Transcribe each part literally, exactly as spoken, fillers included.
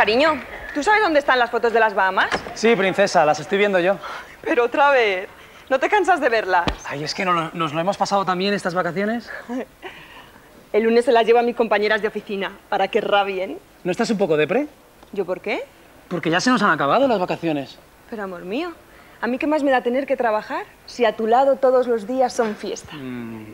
Cariño, ¿tú sabes dónde están las fotos de las Bahamas? Sí, princesa, las estoy viendo yo. Pero otra vez, ¿no te cansas de verlas? Ay, es que no, nos lo hemos pasado tan bien estas vacaciones. El lunes se las llevo a mis compañeras de oficina, para que rabien. ¿No estás un poco depre? ¿Yo por qué? Porque ya se nos han acabado las vacaciones. Pero, amor mío, ¿a mí qué más me da tener que trabajar si a tu lado todos los días son fiesta? Mm.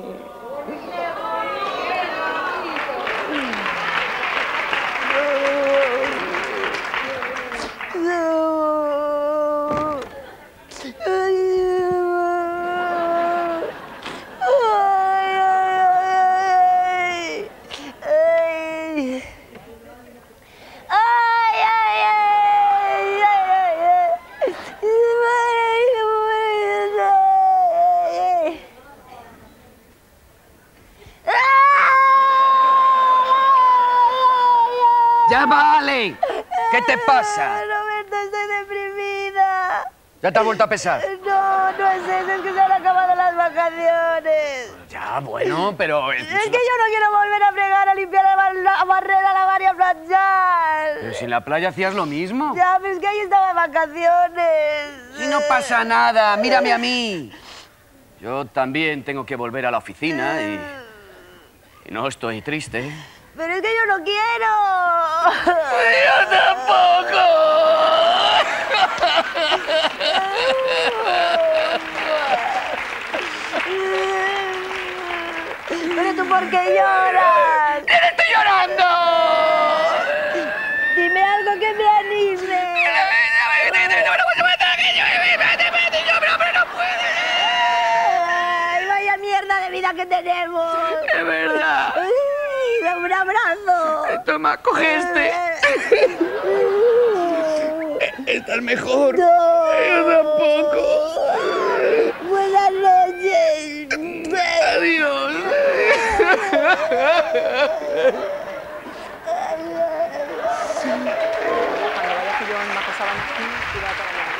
¡Ya vale! ¿Qué te pasa? Roberto, estoy deprimida. ¿Ya te has vuelto a pesar? No, no es eso, es que se han acabado las vacaciones. Ya, bueno, pero... Es que yo no quiero volver a fregar, a limpiar, a, bar a barrer, a lavar y a planchar. Pero si en la playa hacías lo mismo. Ya, pero es que ahí estaba de vacaciones. Y no pasa nada, mírame a mí. Yo también tengo que volver a la oficina y... y no estoy triste. Pero es que yo no quiero. ¡Yo tampoco! ¿Pero tú por qué lloras? ¡Te estoy llorando! Dime algo que me anime. Ay, vaya mierda de vida que tenemos. ¡Es verdad! ¡Un abrazo! Toma, coge este. ¿Estás mejor? No. Yo tampoco. Buenas noches. Adiós. Cuando vaya que yo una cosa van aquí, cuidado para allá.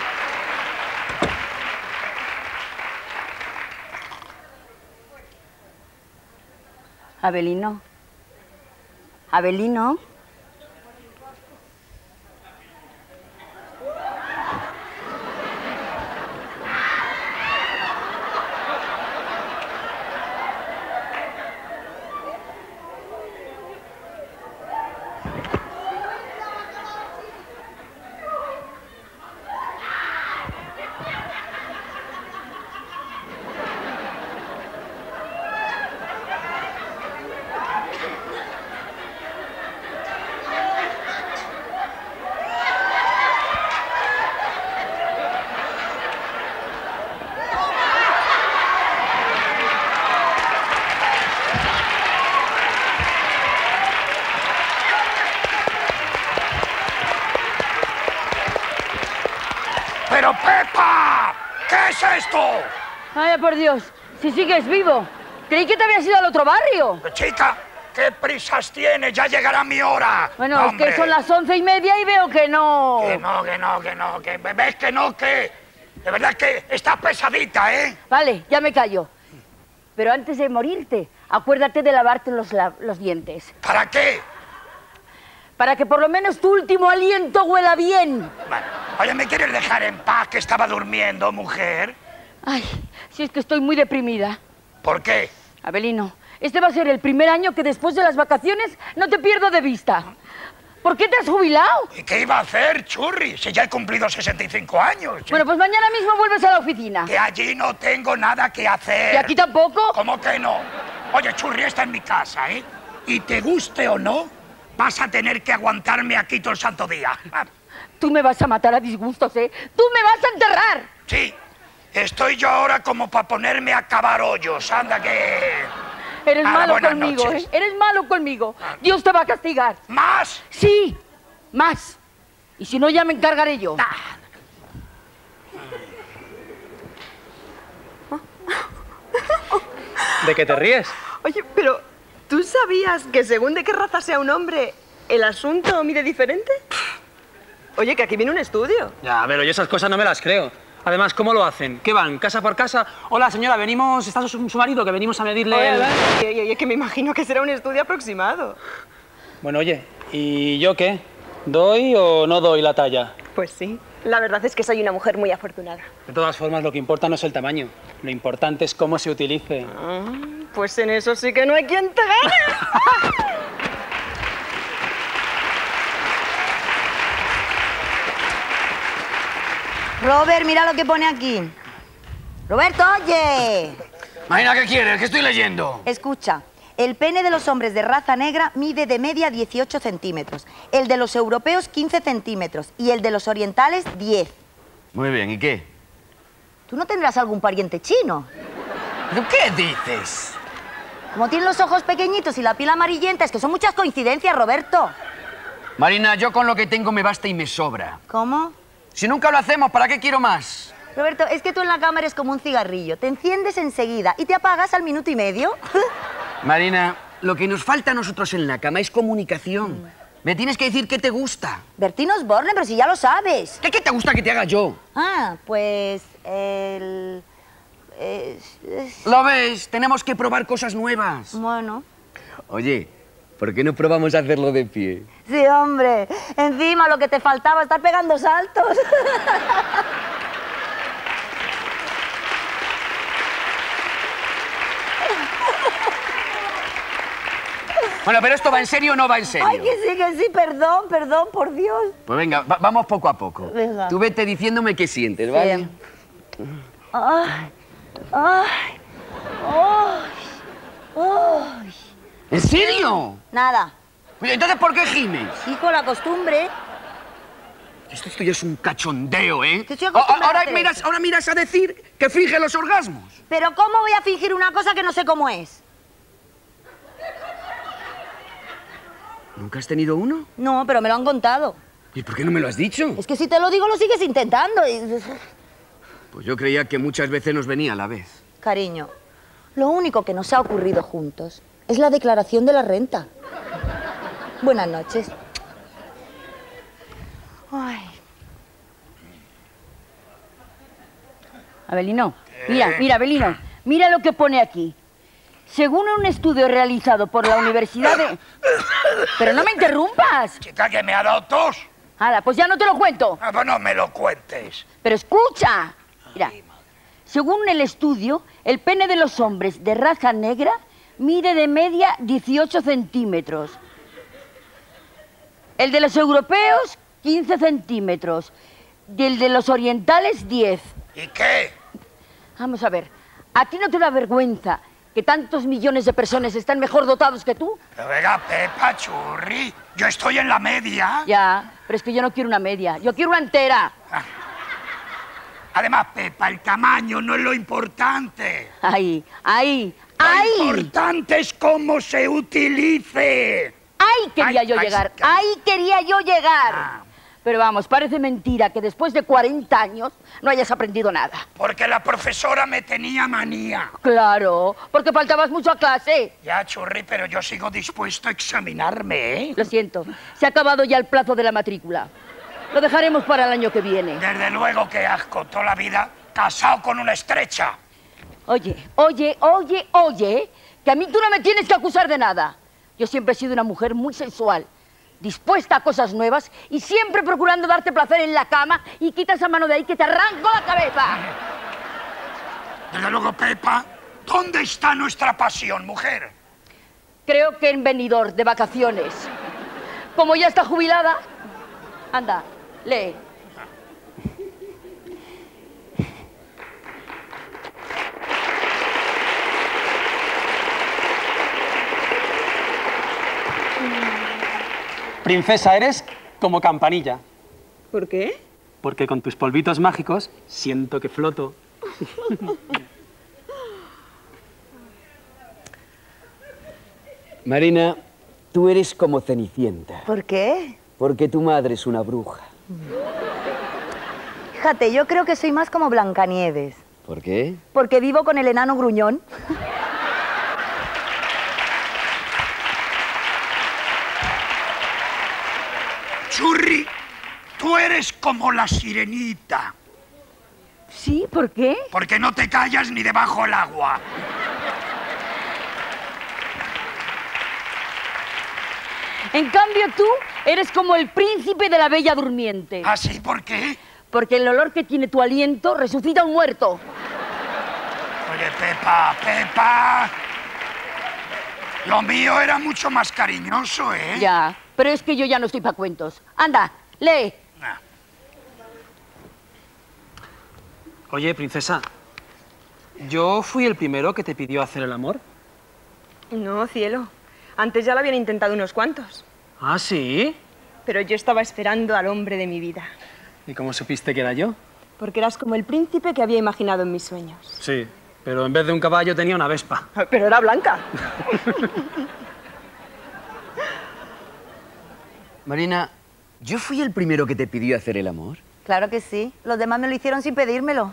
Abelino. Abelino. ¡Pero Pepa! ¿Qué es esto? Vaya por Dios, si sigues vivo. Creí que te habías ido al otro barrio. Chica, ¿qué prisas tienes? Ya llegará mi hora. Bueno, ¡Hombre! es que son las once y media y veo que no... Que no, que no, que no, que ves que no, que... De verdad que estás pesadita, ¿eh? Vale, ya me callo. Pero antes de morirte, acuérdate de lavarte los, la- los dientes. ¿Para qué? Para que por lo menos tu último aliento huela bien. Bueno, oye, ¿me quieres dejar en paz que estaba durmiendo, mujer? Ay, si es que estoy muy deprimida. ¿Por qué? Abelino, este va a ser el primer año que después de las vacaciones no te pierdo de vista. ¿Por qué te has jubilado? ¿Y qué iba a hacer, churri? Si ya he cumplido sesenta y cinco años. Bueno, pues mañana mismo vuelves a la oficina. Que allí no tengo nada que hacer. ¿Y aquí tampoco? ¿Cómo que no? Oye, churri, esta es mi casa, ¿eh? Y te guste o no, vas a tener que aguantarme aquí todo el santo día. Tú me vas a matar a disgustos, ¿eh? ¡Tú me vas a enterrar! Sí, estoy yo ahora como para ponerme a cavar hoyos. Anda que... Eres Ahora, malo buenas conmigo, noches. ¿eh? Eres malo conmigo. Dios te va a castigar. ¿Más? Sí, más. Y si no, ya me encargaré yo. ¿De qué te ríes? Oye, pero ¿tú sabías que según de qué raza sea un hombre, el asunto mide diferente? Oye, que aquí viene un estudio. Ya, pero yo esas cosas no me las creo. Además, ¿cómo lo hacen? ¿Qué van? ¿Casa por casa? Hola, señora, venimos... ¿Está su, su marido? Que venimos a medirle Oye, el... oye, oye, que me imagino que será un estudio aproximado. Bueno, oye, ¿y yo qué? ¿Doy o no doy la talla? Pues sí. La verdad es que soy una mujer muy afortunada. De todas formas, lo que importa no es el tamaño. Lo importante es cómo se utilice. Ah, pues en eso sí que no hay quien te gane. Robert, mira lo que pone aquí. Roberto, oye. Marina, ¿qué quieres? ¿Qué estoy leyendo? Escucha, el pene de los hombres de raza negra mide de media dieciocho centímetros, el de los europeos quince centímetros y el de los orientales diez. Muy bien, ¿y qué? ¿Tú no tendrás algún pariente chino? ¿Pero qué dices? Como tienen los ojos pequeñitos y la piel amarillenta, es que son muchas coincidencias, Roberto. Marina, yo con lo que tengo me basta y me sobra. ¿Cómo? Si nunca lo hacemos, ¿para qué quiero más? Roberto, es que tú en la cama eres como un cigarrillo. Te enciendes enseguida y te apagas al minuto y medio. Marina, lo que nos falta a nosotros en la cama es comunicación. Me tienes que decir qué te gusta. Bertín Osborne, pero si ya lo sabes. ¿Qué, qué te gusta que te haga yo? Ah, pues el... es- es- ¿Lo ves? Tenemos que probar cosas nuevas. Bueno. Oye, ¿por qué no probamos a hacerlo de pie? Sí, hombre. Encima lo que te faltaba, estar pegando saltos. Bueno, pero ¿esto va en serio o no va en serio? Ay, que sí, que sí, perdón, perdón, por Dios. Pues venga, va- vamos poco a poco. Venga. Tú vete diciéndome qué sientes, ¿vale? Bien. Ay, ay, ay, ay. ¿En serio? Nada. Oye, entonces, ¿por qué gimes? Hijo, la costumbre. Esto, esto ya es un cachondeo, ¿eh? Que estoy A- acostumbrada ahora, a hacer miras, eso. ahora miras a decir que finge los orgasmos. Pero ¿cómo voy a fingir una cosa que no sé cómo es? ¿Nunca has tenido uno? No, pero me lo han contado. ¿Y por qué no me lo has dicho? Es que si te lo digo, lo sigues intentando. y- Pues yo creía que muchas veces nos venía a la vez. Cariño, lo único que nos ha ocurrido juntos es la declaración de la renta. Buenas noches. Ay. Abelino, mira, mira, Abelino, mira lo que pone aquí. Según un estudio realizado por la Universidad de... Pero no me interrumpas. Chica, que me ha dado tos. Ahora, pues ya no te lo cuento. Ah, pues no me lo cuentes. Pero escucha. Mira, según el estudio, el pene de los hombres de raza negra mide de media dieciocho centímetros. El de los europeos, quince centímetros. Y el de los orientales, diez. ¿Y qué? Vamos a ver, ¿a ti no te da vergüenza que tantos millones de personas están mejor dotados que tú? Pero venga, Pepa, churri. Yo estoy en la media. Ya, pero es que yo no quiero una media, yo quiero una entera. Además, Pepa, el tamaño no es lo importante. Ahí, ahí, Lo ahí. importante es cómo se utilice. Ahí quería Ay, yo ay, llegar, sí, ahí quería yo llegar. Ah. Pero vamos, parece mentira que después de cuarenta años no hayas aprendido nada. Porque la profesora me tenía manía. Claro, porque faltabas mucho a clase. Ya, churri, pero yo sigo dispuesto a examinarme, ¿eh? Lo siento, se ha acabado ya el plazo de la matrícula. Lo dejaremos para el año que viene. Desde luego que asco, toda la vida casado con una estrecha. Oye, oye, oye, oye, que a mí tú no me tienes que acusar de nada. Yo siempre he sido una mujer muy sensual, dispuesta a cosas nuevas y siempre procurando darte placer en la cama, y quita esa mano de ahí que te arranco la cabeza. Desde luego, Pepa, ¿dónde está nuestra pasión, mujer? Creo que en Benidorm, de vacaciones. Como ya está jubilada, anda, lee. Princesa, eres como campanilla. ¿Por qué? Porque con tus polvitos mágicos siento que floto. Marina, tú eres como Cenicienta. ¿Por qué? Porque tu madre es una bruja. Fíjate, yo creo que soy más como Blancanieves. ¿Por qué? Porque vivo con el enano gruñón. Churri, tú eres como la sirenita, ¿Sí? ¿Por qué? porque no te callas ni debajo del agua. En cambio tú eres como el príncipe de la Bella Durmiente. ¿Ah, sí? ¿Por qué? Porque el olor que tiene tu aliento resucita a un muerto. Oye, Pepa, Pepa... Lo mío era mucho más cariñoso, ¿eh? Ya, pero es que yo ya no estoy para cuentos. Anda, lee. Ah. Oye, princesa, ¿yo fui el primero que te pidió hacer el amor? No, cielo. Antes ya lo habían intentado unos cuantos. ¿Ah, sí? Pero yo estaba esperando al hombre de mi vida. ¿Y cómo supiste que era yo? Porque eras como el príncipe que había imaginado en mis sueños. Sí, pero en vez de un caballo tenía una vespa. Pero era blanca. Marina, ¿yo fui el primero que te pidió hacer el amor? Claro que sí. Los demás me lo hicieron sin pedírmelo.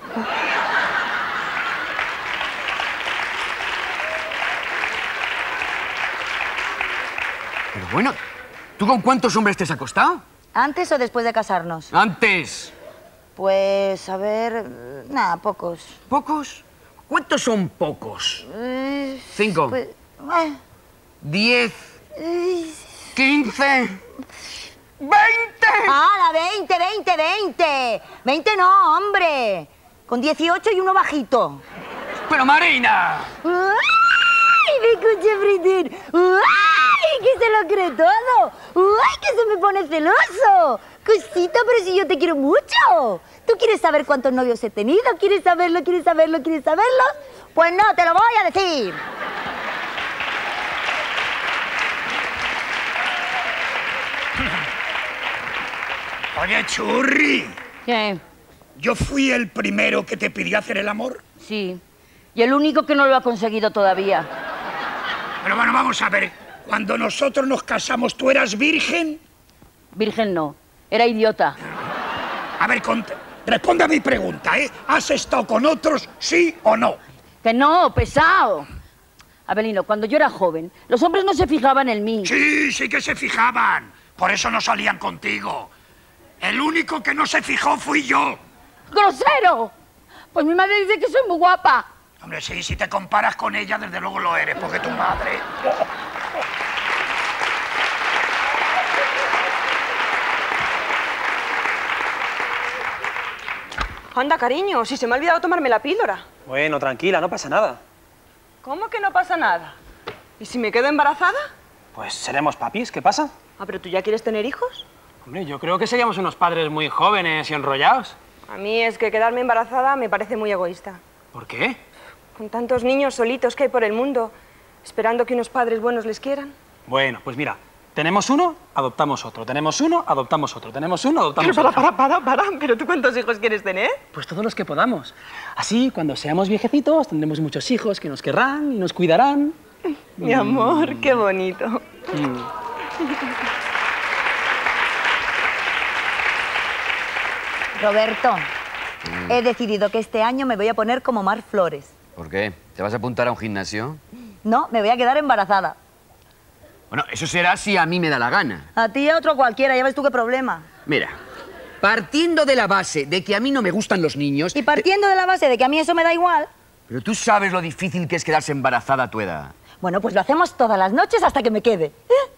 Pero bueno, ¿tú con cuántos hombres te has acostado? ¿Antes o después de casarnos? Antes. Pues, a ver... Nada, pocos. ¿Pocos? ¿Cuántos son pocos? Eh, Cinco. pues, eh, Diez. eh. Quince. ¡Veinte! ¡Hala, veinte, veinte, veinte! veinte no, hombre. Con dieciocho y uno bajito. ¡Pero Marina! ¡Ay, me escuché Fritín! ¡Ay, que se lo cree todo! ¡Ay, que se me pone celoso! Cosita, pero si yo te quiero mucho. ¿Tú quieres saber cuántos novios he tenido? ¿Quieres saberlo, quieres saberlo, quieres saberlo? Pues no, te lo voy a decir. Oye, Churri, ¿Qué? ¿yo fui el primero que te pidió hacer el amor? Sí. Y el único que no lo ha conseguido todavía. Pero bueno, vamos a ver. Cuando nosotros nos casamos, ¿tú eras virgen? Virgen no. Era idiota. A ver, cont- responde a mi pregunta, ¿eh? ¿Has estado con otros, sí o no? Que no, pesado. Abelino, cuando yo era joven, los hombres no se fijaban en mí. Sí, sí que se fijaban. Por eso no salían contigo. El único que no se fijó fui yo. ¡Grosero! Pues mi madre dice que soy muy guapa. Hombre, sí, si te comparas con ella, desde luego lo eres, porque tu madre... Anda, cariño, si se me ha olvidado tomarme la píldora. Bueno, tranquila, no pasa nada. ¿Cómo que no pasa nada? ¿Y si me quedo embarazada? Pues seremos papis, ¿qué pasa? Ah, pero ¿tú ya quieres tener hijos? Hombre, yo creo que seríamos unos padres muy jóvenes y enrollados. A mí es que quedarme embarazada me parece muy egoísta. ¿Por qué? Con tantos niños solitos que hay por el mundo, esperando que unos padres buenos les quieran. Bueno, pues mira, tenemos uno, adoptamos otro. Tenemos uno, adoptamos otro. Tenemos uno, adoptamos Pero otro. para, para, para, para. ¿Pero tú cuántos hijos quieres tener? Pues todos los que podamos. Así, cuando seamos viejecitos, tendremos muchos hijos que nos querrán y nos cuidarán. Mi amor, qué bonito. Mm. Roberto, he decidido que este año me voy a poner como Mar Flores. ¿Por qué? ¿Te vas a apuntar a un gimnasio? No, me voy a quedar embarazada. Bueno, eso será si a mí me da la gana. A ti y a otro cualquiera, ya ves tú qué problema. Mira, partiendo de la base de que a mí no me gustan los niños... Y partiendo de la base de que a mí eso me da igual, Pero tú sabes lo difícil que es quedarse embarazada a tu edad. bueno, pues lo hacemos todas las noches hasta que me quede.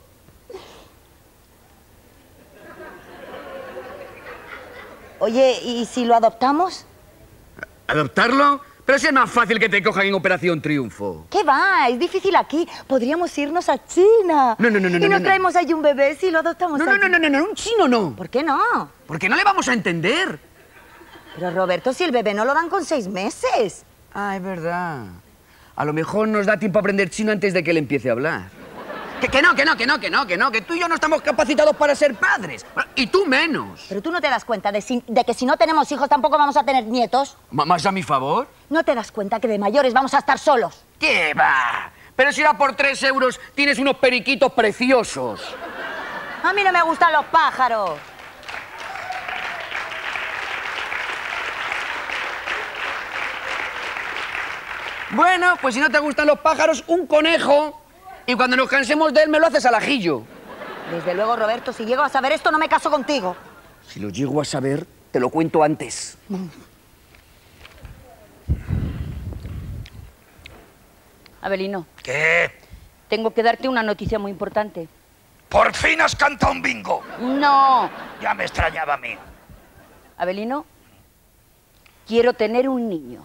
Oye, ¿y si lo adoptamos? ¿Adoptarlo? Pero si es más fácil que te cojan en Operación Triunfo. ¿Qué va? Es difícil aquí. Podríamos irnos a China. No, no, no, no, Y no, nos no. traemos allí un bebé si lo adoptamos No, no, allí. no, no, no, no, un chino no. ¿Por qué no? Porque no le vamos a entender. Pero Roberto, si el bebé no lo dan con seis meses. Ah, es verdad. A lo mejor nos da tiempo a aprender chino antes de que él empiece a hablar. Que, que no, que no, que no, que no, que no, que tú y yo no estamos capacitados para ser padres. Y tú menos. Pero tú no te das cuenta de, si- de que si no tenemos hijos tampoco vamos a tener nietos. M- ¿Más a mi favor? ¿No te das cuenta que de mayores vamos a estar solos? ¿Qué va? Pero si era por tres euros tienes unos periquitos preciosos. A mí no me gustan los pájaros. Bueno, pues si no te gustan los pájaros, un conejo. Y cuando nos cansemos de él me lo haces al ajillo. Desde luego, Roberto, si llego a saber esto no me caso contigo. Si lo llego a saber, te lo cuento antes. Abelino, ¿Qué? tengo que darte una noticia muy importante. Por fin has cantado un bingo. No. Ya me extrañaba a mí. Abelino, quiero tener un niño.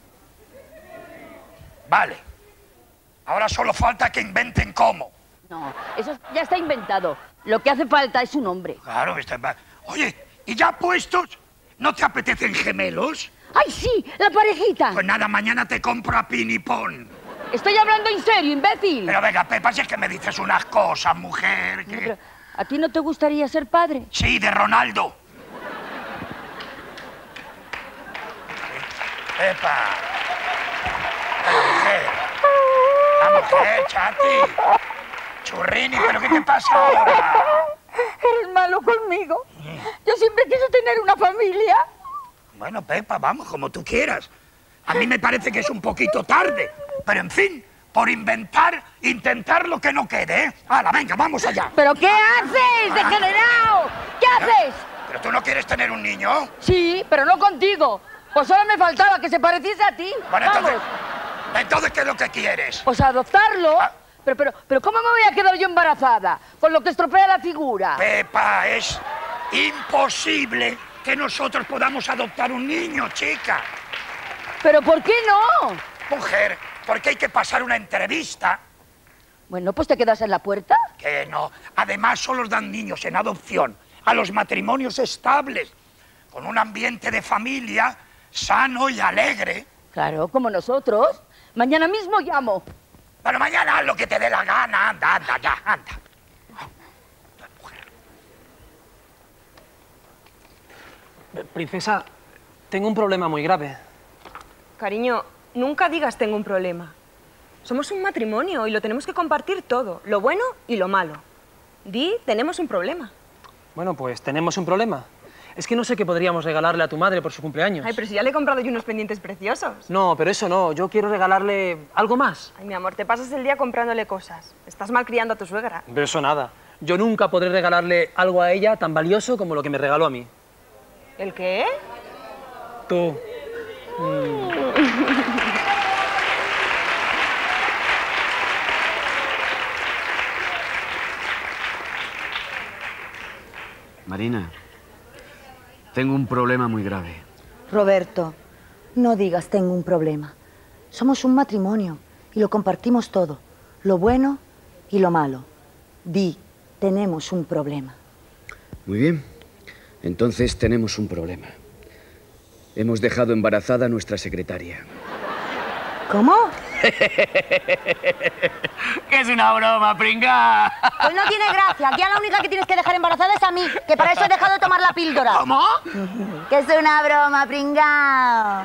Vale. Ahora solo falta que inventen cómo. No, eso ya está inventado. Lo que hace falta es un hombre. Claro, está... Oye, ¿y ya puestos? ¿No te apetecen gemelos? ¡Ay, sí! ¡La parejita! Pues nada, mañana te compro a Pinipón. Estoy hablando en serio, imbécil. Pero venga, Pepa, si es que me dices unas cosas, mujer, que... No, pero, ¿a ti no te gustaría ser padre? Sí, de Ronaldo. Pepa. La mujer. La mujer, chati. Churrini, ¿pero qué te pasa ahora? Eres malo conmigo. Yo siempre quise tener una familia. Bueno, Pepa, vamos, como tú quieras. A mí me parece que es un poquito tarde. Pero, en fin, por inventar, intentar lo que no quede, ¿eh? ¡Hala, venga, vamos allá! ¿Pero qué haces, degenerado? ¿Qué haces? ¿Pero tú no quieres tener un niño? Sí, pero no contigo. Pues solo me faltaba que se pareciese a ti. Bueno, Vamos. entonces... ¿Entonces qué es lo que quieres? Pues adoptarlo. Ah. Pero, pero, pero, ¿cómo me voy a quedar yo embarazada? Con lo que estropea la figura. Pepa, es imposible que nosotros podamos adoptar un niño, chica. ¿Pero por qué no? Mujer, porque hay que pasar una entrevista. Bueno, pues te quedas en la puerta. Que no. Además, solo dan niños en adopción a los matrimonios estables, con un ambiente de familia sano y alegre. Claro, como nosotros. Mañana mismo llamo. Pero mañana haz lo que te dé la gana. Anda, anda, ya, anda. Princesa, tengo un problema muy grave. Cariño, nunca digas tengo un problema. Somos un matrimonio y lo tenemos que compartir todo, lo bueno y lo malo. Di, tenemos un problema. Bueno, pues tenemos un problema. Es que no sé qué podríamos regalarle a tu madre por su cumpleaños. Ay, pero si ya le he comprado yo unos pendientes preciosos. No, pero eso no. Yo quiero regalarle algo más. Ay, mi amor, te pasas el día comprándole cosas. Estás malcriando a tu suegra. Pero eso nada. Yo nunca podré regalarle algo a ella tan valioso como lo que me regaló a mí. ¿El qué? Tú. Marina, tengo un problema muy grave. Roberto, no digas tengo un problema. Somos un matrimonio y lo compartimos todo, lo bueno y lo malo. Di, tenemos un problema. Muy bien. Entonces tenemos un problema. Hemos dejado embarazada a nuestra secretaria. ¿Cómo? ¡Es una broma, pringa! Pues no tiene gracia. Aquí a la única que tienes que dejar embarazada es a mí, que para eso he dejado de tomar la píldora. ¿Cómo? Que es una broma, pringao.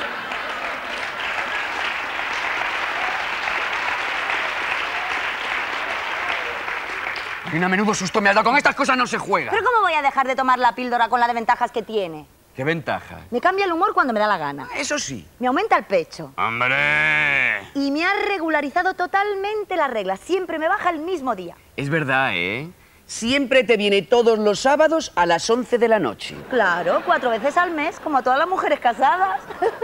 Marina, menudo susto me has dado. Con estas cosas no se juega. ¿Pero cómo voy a dejar de tomar la píldora con la de ventajas que tiene? ¿Qué ventaja? Me cambia el humor cuando me da la gana. Eso sí. Me aumenta el pecho. ¡Hombre! Y me ha regularizado totalmente las reglas. Siempre me baja el mismo día. Es verdad, ¿eh? Siempre te viene todos los sábados a las once de la noche. Claro, cuatro veces al mes, como todas las mujeres casadas.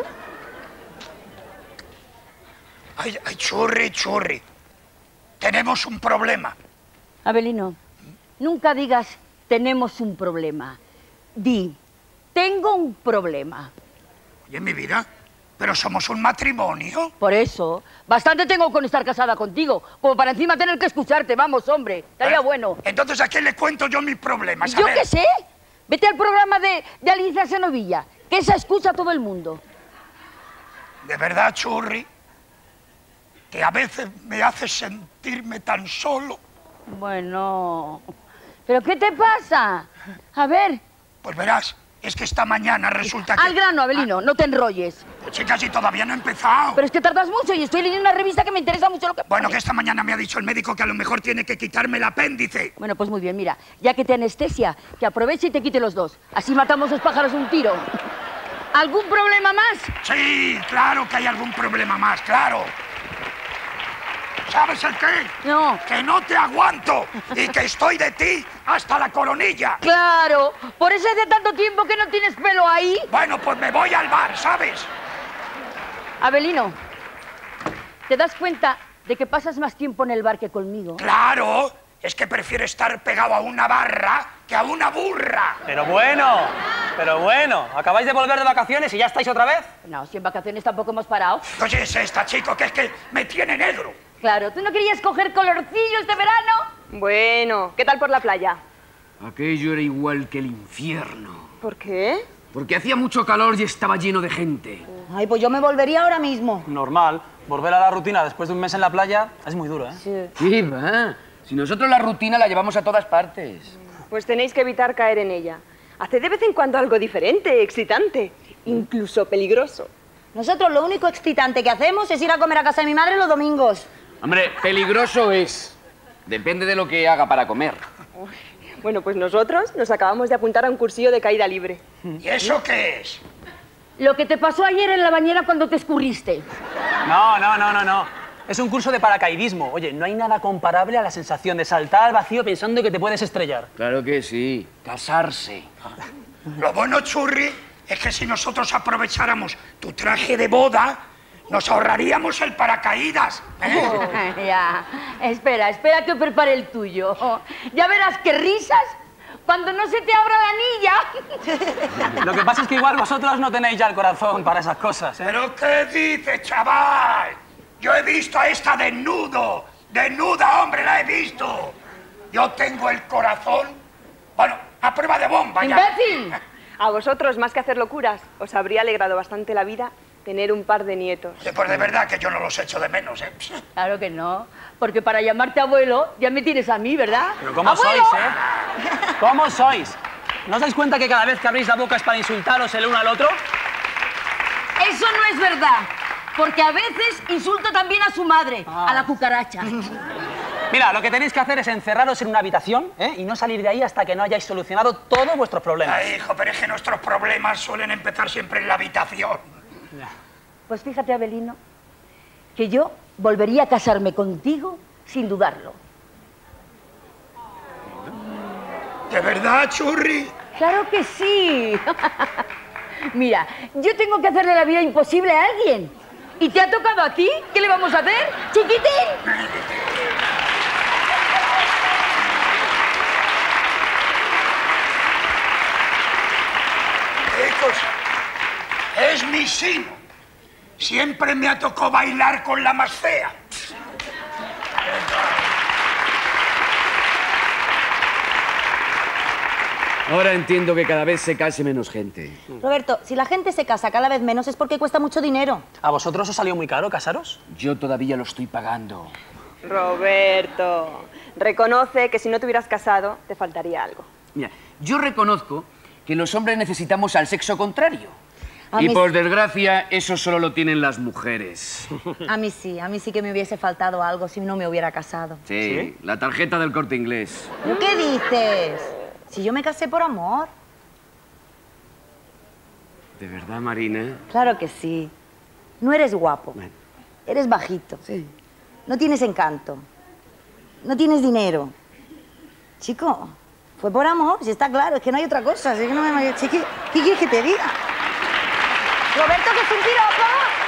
Ay, ay, churri, churri. Tenemos un problema. Abelino, nunca digas tenemos un problema. Di, tengo un problema. Oye, mi vida, pero somos un matrimonio. Por eso, bastante tengo con estar casada contigo, como para encima tener que escucharte. Vamos, hombre, estaría Pero, bueno. Entonces, ¿a quién le cuento yo mis problemas? A Yo ver. qué sé, vete al programa de, de Alicia Senovilla, que esa escucha a todo el mundo. De verdad, churri, que a veces me haces sentirme tan solo. Bueno, ¿pero qué te pasa? A ver, Pues verás, es que esta mañana resulta que... al grano, Abelino, no te enrolles. Pues, chicas, si todavía no he empezado. Pero es que tardas mucho y estoy leyendo una revista que me interesa mucho lo que Bueno, pone. que esta mañana me ha dicho el médico que a lo mejor tiene que quitarme el apéndice. Bueno, pues muy bien, mira, ya que te anestesia, que aproveche y te quite los dos. Así matamos dos pájaros de un tiro. ¿Algún problema más? Sí, claro que hay algún problema más, claro. ¿Sabes el qué? No. Que no te aguanto y que estoy de ti hasta la coronilla. Claro, por eso hace tanto tiempo que no tienes pelo ahí. Bueno, pues me voy al bar, ¿sabes? Abelino, ¿te das cuenta de que pasas más tiempo en el bar que conmigo? Claro, es que prefiero estar pegado a una barra que a una burra. Pero bueno, pero bueno, acabáis de volver de vacaciones y ya estáis otra vez. No, si en vacaciones tampoco hemos parado. Oye, es esta, chico, que es que me tiene negro. Claro, ¿tú no querías coger colorcillo este verano? Bueno, ¿qué tal por la playa? Aquello era igual que el infierno. ¿Por qué? Porque hacía mucho calor y estaba lleno de gente. Ay, pues yo me volvería ahora mismo. Normal, volver a la rutina después de un mes en la playa es muy duro, ¿eh? Sí. ¿Qué va? Si nosotros la rutina la llevamos a todas partes. Pues tenéis que evitar caer en ella. Haced de vez en cuando algo diferente, excitante, incluso peligroso. Nosotros lo único excitante que hacemos es ir a comer a casa de mi madre los domingos. Hombre, peligroso es. Depende de lo que haga para comer. Bueno, pues nosotros nos acabamos de apuntar a un cursillo de caída libre. ¿Y eso qué es? Lo que te pasó ayer en la bañera cuando te escurriste. No, no, no, no, no. Es un curso de paracaidismo. Oye, no hay nada comparable a la sensación de saltar al vacío pensando que te puedes estrellar. Claro que sí. Casarse. Lo bueno, Churri, es que si nosotros aprovecháramos tu traje de boda, nos ahorraríamos el paracaídas. ¿eh? Ya, espera, espera que prepare el tuyo. Ya verás qué risas cuando no se te abra la anilla. Lo que pasa es que igual vosotros no tenéis ya el corazón para esas cosas, ¿eh? ¿Pero qué dices, chaval? Yo he visto a esta desnudo. Desnuda, hombre, la he visto. Yo tengo el corazón, bueno, a prueba de bomba ya. ¡Imbécil! A vosotros, más que hacer locuras, os habría alegrado bastante la vida tener un par de nietos. Oye, pues de verdad que yo no los echo de menos, ¿eh? Claro que no, porque para llamarte abuelo ya me tienes a mí, ¿verdad? Pero ¿cómo ¡Abuelo! sois, eh? ¿Cómo sois? ¿No os dais cuenta que cada vez que abrís la boca es para insultaros el uno al otro? Eso no es verdad, porque a veces insulta también a su madre, Ah. a la cucaracha. Mira, lo que tenéis que hacer es encerraros en una habitación, ¿eh? Y no salir de ahí hasta que no hayáis solucionado todos vuestros problemas. Ay, hijo, pero es que nuestros problemas suelen empezar siempre en la habitación. Pues fíjate, Abelino, que yo volvería a casarme contigo sin dudarlo. ¿De verdad, Churri? ¡Claro que sí! Mira, yo tengo que hacerle la vida imposible a alguien. ¿Y te ha tocado a ti? ¿Qué le vamos a hacer, chiquitín? Chicos, es mi sino. Siempre me ha tocado bailar con la más fea. Ahora entiendo que cada vez se case menos gente. Roberto, si la gente se casa cada vez menos es porque cuesta mucho dinero. ¿A vosotros os salió muy caro casaros? Yo todavía lo estoy pagando. Roberto, reconoce que si no te hubieras casado, te faltaría algo. Mira, yo reconozco que los hombres necesitamos al sexo contrario. A Y mí- por desgracia, eso solo lo tienen las mujeres. A mí sí, a mí sí que me hubiese faltado algo si no me hubiera casado. Sí, ¿Sí? la tarjeta del Corte Inglés. ¿Pero qué dices? Si yo me casé por amor. ¿De verdad, Marina? Claro que sí. No eres guapo. Bueno. Eres bajito. Sí. No tienes encanto. No tienes dinero. Chico, fue por amor, si está claro, es que no hay otra cosa. Si es que no me... si es que- ¿Qué quieres que te diga? Roberto, que es un piropo.